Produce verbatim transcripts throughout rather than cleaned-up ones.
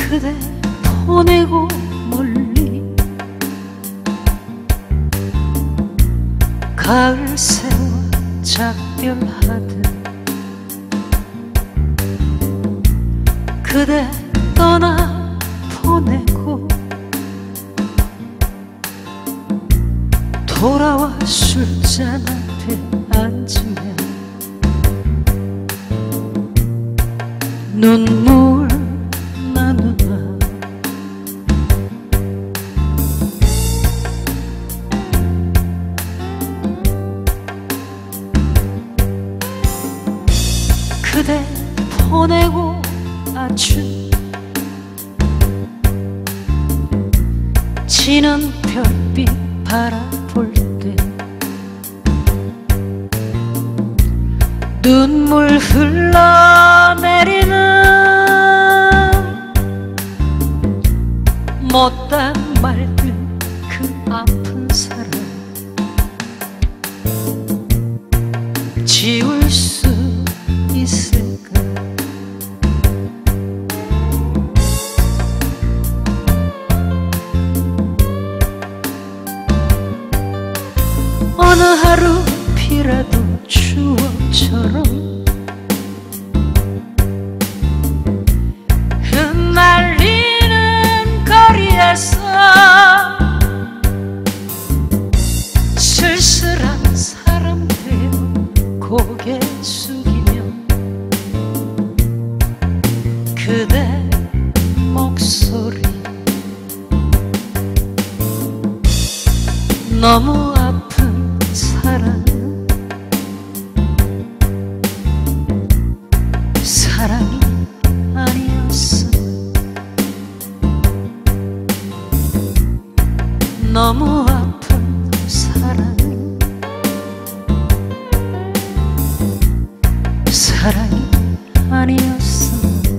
그대 보내고 멀리 가을 새와 작별하듯 그대 떠나 보내고 돌아와 술잔 앞에 앉으면 눈물 나누나 그대 보내고 아주 지는 별빛 바라볼 때 눈물 흘러내리는 못다 말들 그 아픈 사랑 지울 수 있을까? 어느 하루 비라도 추억처럼 흩날리는 거리에서 쓸쓸한 사람 되어 고개 숙이며 그대 목소리 너무 아픈 사랑 사랑이 아니었어 너무 아픈 사랑 사랑이 아니었어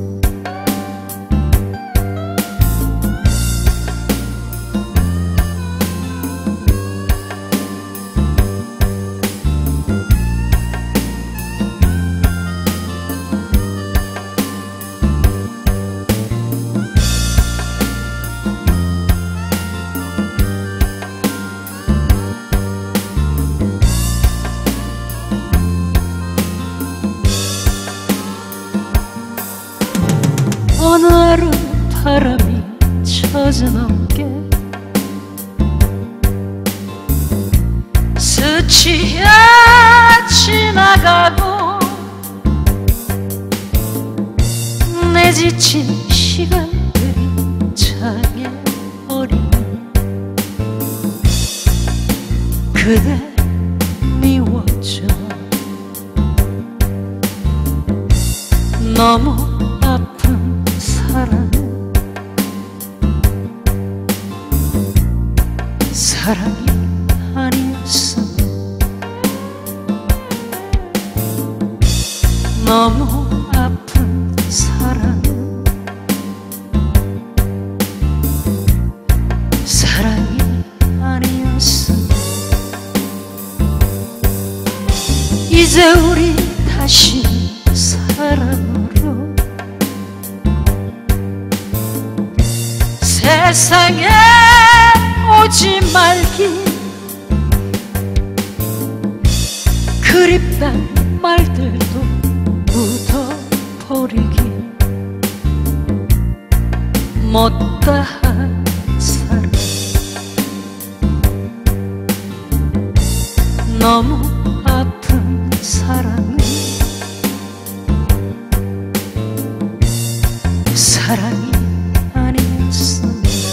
어느 하루 바람이 젖은 어깨 스치어 지나가고 내 지친 시간들이 장애 어리는 그대 미워져 너무 아픈 사랑 사랑이 아니었어 너무 아픈 사랑 사랑이 아니었어 이제 우리 다시 사랑으로 세상에 오지 말기 그립단 말들도 묻어버리기 못다한 사랑 너무 아픈 사랑은 사랑이 아니었어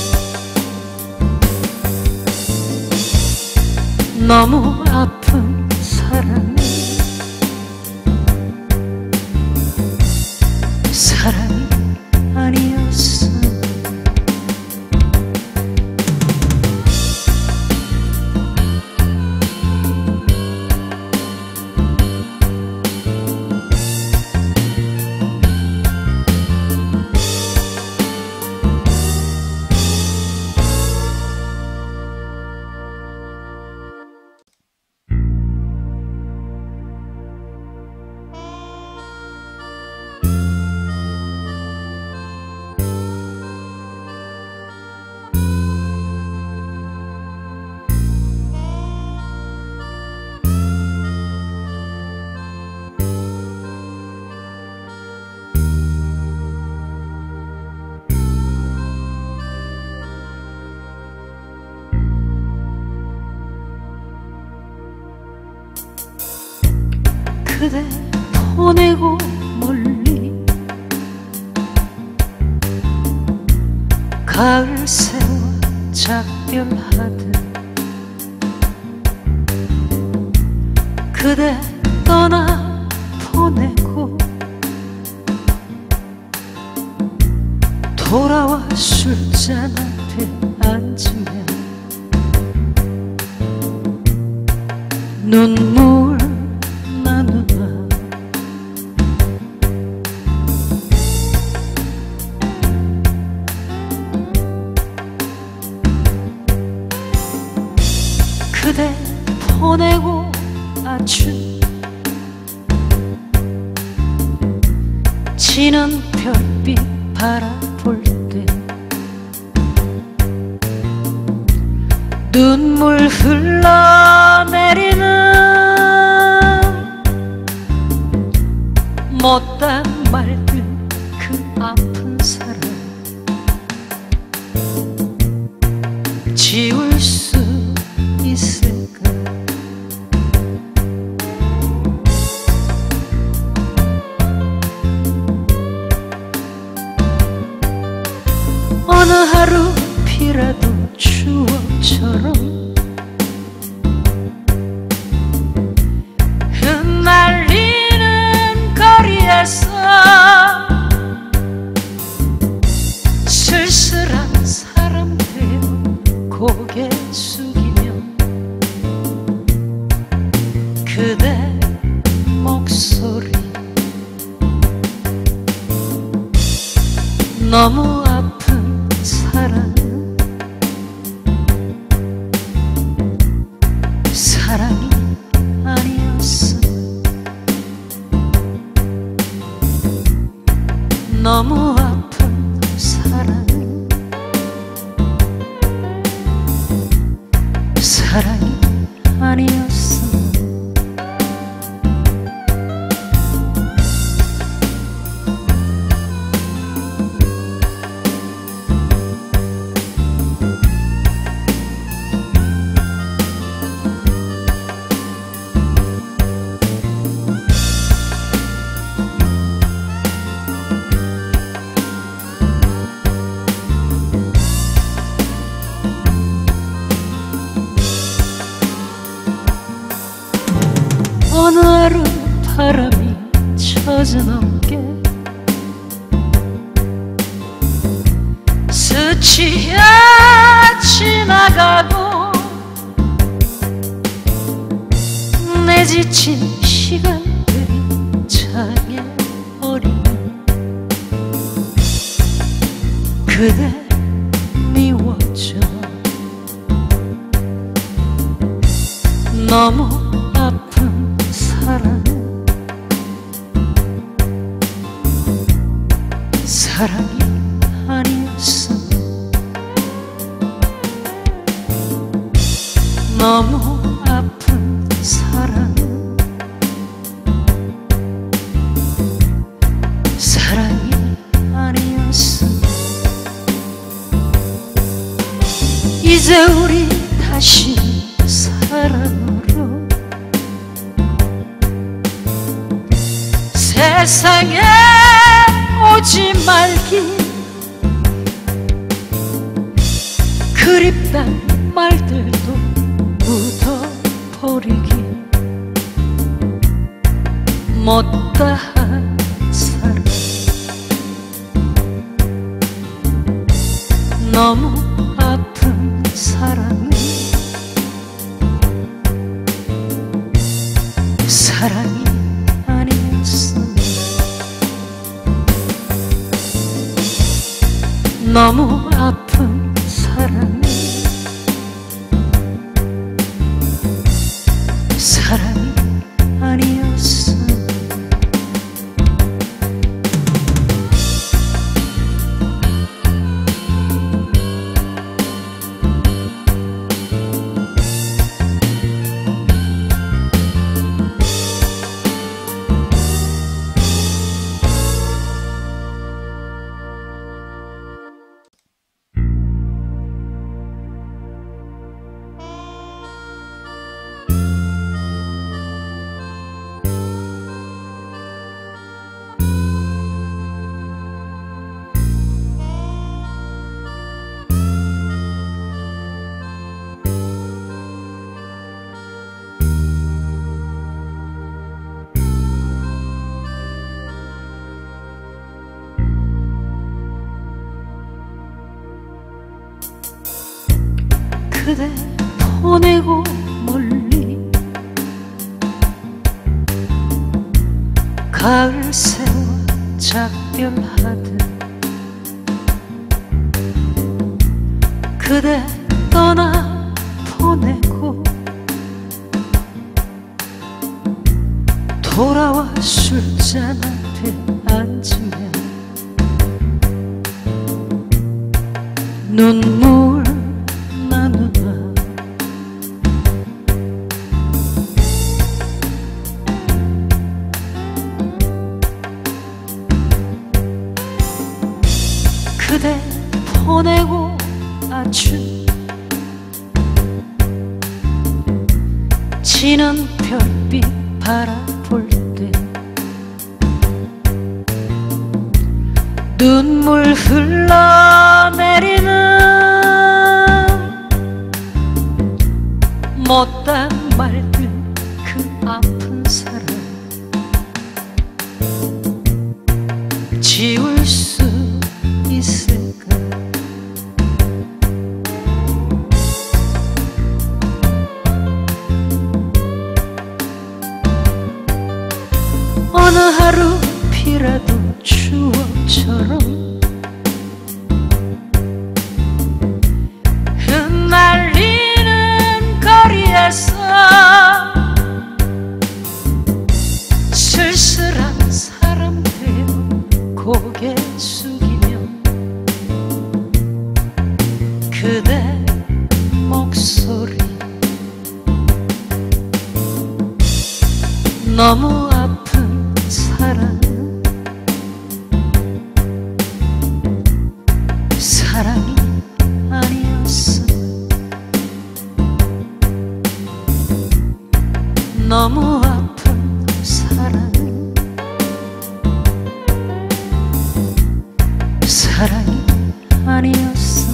너무 아픈 사랑은 사랑이 아니었어 그대 보내고 멀리 가을 새와 작별하듯 그대 떠나 보내고 돌아와 술잔 앞에 앉으면 눈물 나누나 그대 보내고 아주 지는 별빛 바라볼 때 눈물 흘러내리는 못다 말들 그 아픈 사랑 지울 수 있을까? 어느 하루 비라도 추억처럼 흩날리는 거리에서 쓸쓸한 사람 되어 고개 숙이며 그대 목소리 너무 아픈 사랑 사랑이 아니었어 너무 아픈 사랑 사랑이 아니었어 어느 하루 바람이 젖은 어깨 스치어 지나가고 내 지친 시간들이 창에 어리는 그대 미워져 너무 아픈 사랑 사랑이 아니었어 너무 아픈 사랑 사랑이 아니었어 이제 우리 다시 사랑으로 세상에 오지 말기 그립단 말들도 묻어버리기 못다한 사랑 너무 아픈 사랑 사랑이 아니었어 너무 아픈 사랑 사랑이 아니었어 그대 보내고 멀리 가을 새와 작별하듯 그대 떠나 보내고 돌아와 술잔 앞에 앉으면 눈물 나누나 그대 보내고 아주 지는 별빛 바라볼 때 눈물 흘러내리는 못단 말들 그 아픈 사랑 지울 수 있을까? 어느 하루 비라도 추억처럼 흩날리는 거리에서 쓸쓸한 사람 되어 고개 숙이며 그대 목소리 너무 아픈 사랑 사랑이 아니었어 너무 아픈 사랑 사랑이 아니었어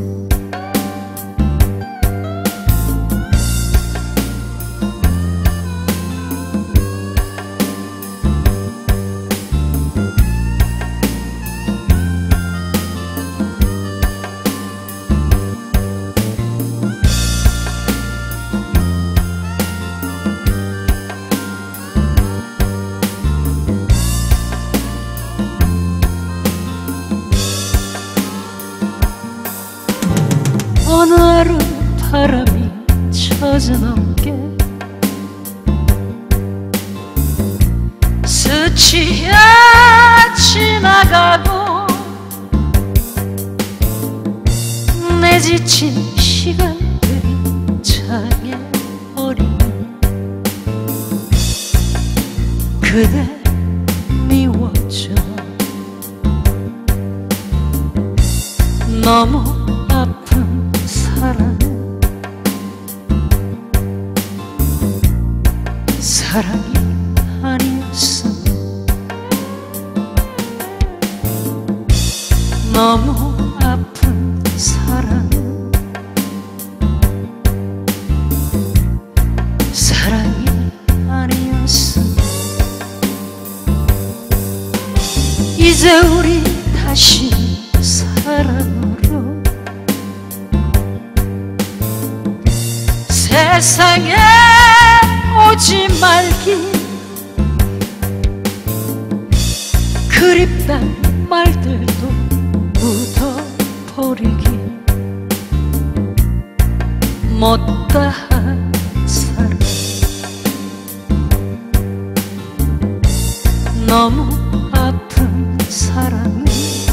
어느 하루 바람이 젖어넘게 스치어 지나가고 내 지친 시간들이 창에 어리는 그대 미워져 너무 아픈 사랑 사랑이 아니었어 너무 아픈 사랑 사랑이 아니었어 이제 우리 다시 사랑으로 세상에 오지 말기 그립단 말들도 묻어버리기 못다한 사랑 너무 아픈 사랑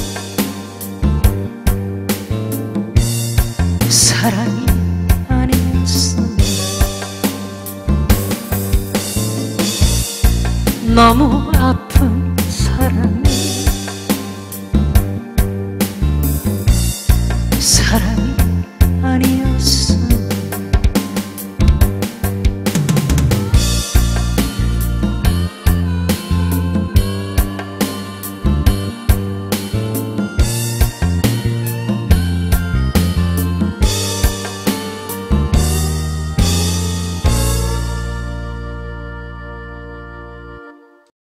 사랑이 아니었어 너무